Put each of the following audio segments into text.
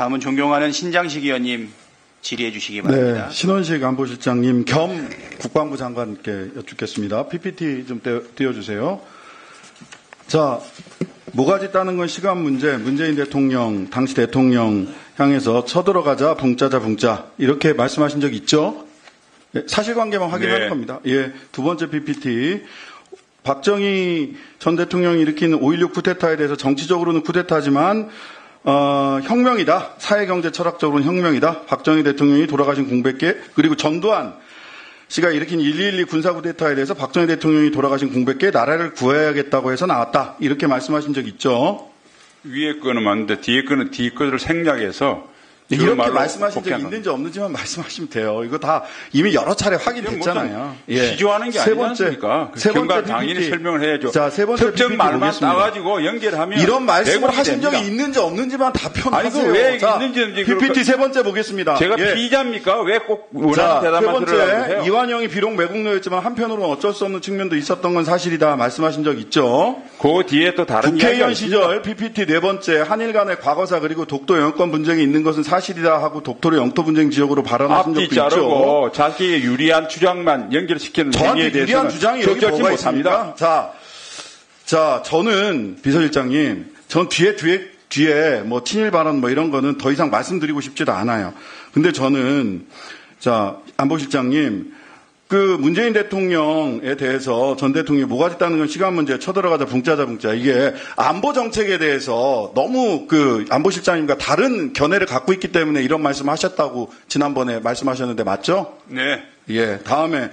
다음은 존경하는 신장식 의원님 질의해 주시기 바랍니다. 네, 신원식 안보실장님 겸 국방부 장관께 여쭙겠습니다. PPT 좀 띄워주세요. 자, 모가지 따는 건 시간 문제, 문재인 대통령, 당시 대통령 향해서 쳐들어가자 붕짜자 붕짜 이렇게 말씀하신 적 있죠? 네, 사실관계만 확인하는 겁니다. 예, 두 번째 PPT. 박정희 전 대통령이 일으킨 5.16 쿠데타에 대해서 정치적으로는 쿠데타지만 혁명이다. 사회경제 철학적으로는 혁명이다. 박정희 대통령이 돌아가신 공백계 그리고 전두환 씨가 일으킨 1.12 군사 쿠데타에 대해서 박정희 대통령이 돌아가신 공백계 나라를 구해야겠다고 해서 나왔다. 이렇게 말씀하신 적 있죠. 위에 거는 맞는데 뒤에 거는 뒤에 거를 생략해서 이렇게 말씀하신 적 있는지 없는지만 말씀하시면 돼요. 이거 다 이미 여러 차례 확인됐잖아요. 예. 시조하는 게 아니지 않습니까? 경과 당연히 설명을 해야죠. 자, 세 번째 특정 말만 따가지고 연결하면 이런 말씀을 하신 됩니다. 적이 있는지 없는지만 답변하세요. 아니, 왜 있는지 PPT 세 번째 보겠습니다. 제가 피의자입니까? 왜 꼭 원하는 대답만 들으라고 세 하세요? 번째, 이완영이 비록 매국노였지만 한편으로는 어쩔 수 없는 측면도 있었던 건 사실이다 말씀하신 적 있죠. 그 뒤에 또 다른 국회의원 시절 PPT 네 번째 한일 간의 과거사 그리고 독도 영유권 분쟁이 있는 것은 사실이다 하고 독도를 영토 분쟁 지역으로 발언하신 적도 앞뒤 자르고 있죠. 자기의 유리한 주장만 연결시키는 행위에 저한테 유리한 대해서는 주장이 여기 적절치 뭐가 못합니다. 있습니까? 자, 저는 비서실장님, 전 뒤에 뭐 친일 발언 뭐 이런 거는 더 이상 말씀드리고 싶지도 않아요. 근데 저는 자, 안보실장님, 그 문재인 대통령에 대해서 전 대통령이 모가지 따는 건 시간 문제 쳐들어가자 붕짜자 붕짜 이게 안보 정책에 대해서 너무 그 안보실장님과 다른 견해를 갖고 있기 때문에 이런 말씀하셨다고 지난번에 말씀하셨는데 맞죠? 네. 예. 다음에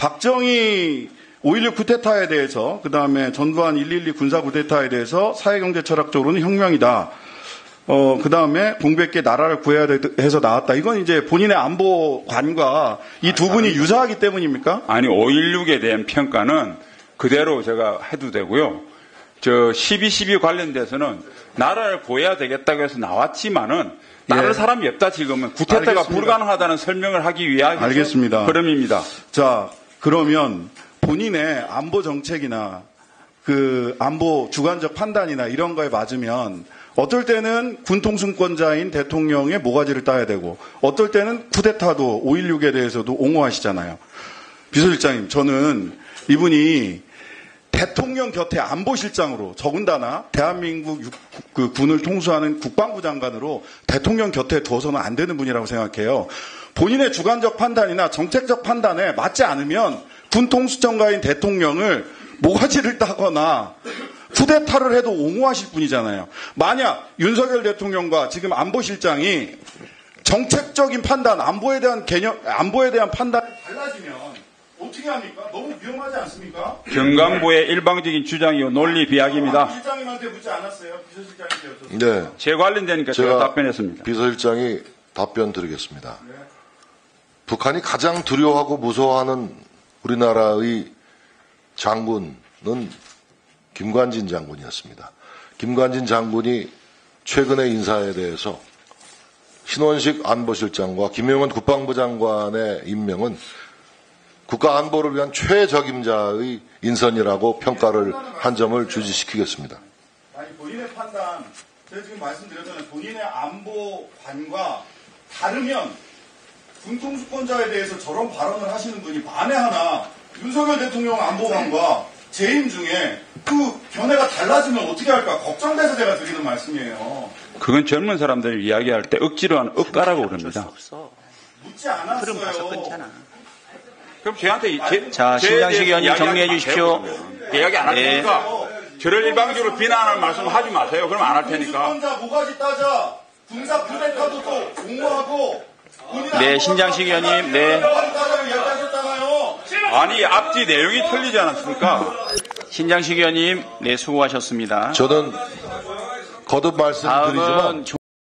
박정희 5.16 쿠데타에 대해서 그다음에 전두환 1.12 군사 쿠데타에 대해서 사회경제 철학적으로는 혁명이다. 그 다음에 공백계 나라를 구해야 해서 나왔다. 이건 이제 본인의 안보관과 이 두 분이 유사하기 때문입니까? 아니, 5.16에 대한 평가는 그대로 제가 해도 되고요. 12.12 관련돼서는 나라를 구해야 되겠다고 해서 나왔지만은 따를 사람이 없다 지금은. 쿠데타가 알겠습니다. 불가능하다는 설명을 하기 위한 알겠습니다. 흐름입니다. 자, 그러면 본인의 안보 정책이나 그 안보 주관적 판단이나 이런 거에 맞으면 어떨 때는 군통수권자인 대통령의 모가지를 따야 되고 어떨 때는 쿠데타도 5.16에 대해서도 옹호하시잖아요. 비서실장님, 저는 이분이 대통령 곁에 안보실장으로 더군다나 대한민국 그 군을 통수하는 국방부 장관으로 대통령 곁에 두어서는 안 되는 분이라고 생각해요. 본인의 주관적 판단이나 정책적 판단에 맞지 않으면 군통수청가인 대통령을 모가지를 따거나 쿠데타를 해도 옹호하실 분이잖아요. 만약 윤석열 대통령과 지금 안보실장이 정책적인 판단, 안보에 대한 판단이 달라지면 어떻게 합니까? 너무 위험하지 않습니까? 경강부의 일방적인 주장이요 논리 비약입니다. 실장님한테 묻지 않았어요? 비서실장님께서. 네. 제 관련되니까 제가 답변했습니다. 비서실장이 답변 드리겠습니다. 네. 북한이 가장 두려워하고 무서워하는 우리나라의 장군은 김관진 장군이었습니다. 김관진 장군이 최근의 인사에 대해서 신원식 안보실장과 김영원 국방부 장관의 임명은 국가 안보를 위한 최적임자의 인선이라고 평가를 한 점을 주지시키겠습니다. 아니, 본인의 판단, 제가 지금 말씀드렸잖아요. 본인의 안보관과 다르면 군통수권자에 대해서 저런 발언을 하시는 분이 만에 하나 윤석열 대통령 안보관과 재임 중에 그 견해가 달라지면 어떻게 할까 걱정돼서 제가 드리는 말씀이에요. 그건 젊은 사람들이 이야기할 때 억지로 하는 억가라고 그럽니다. 묻지 않았어요. 그럼 저한테 자, 신장식 의원님 정리해 주십시오. 이야기 안 할 테니까 저를 일방적으로 비난하는 말씀 하지 마세요. 그럼 안 할 테니까. 군사 모가지 따자. 군사 쿠데타도 또 옹호하고. 네, 신장식 의원님. 네. 아니, 앞뒤 내용이 틀리지 않았습니까? 신장식 의원님, 네, 수고하셨습니다. 저는 거듭 말씀드리지만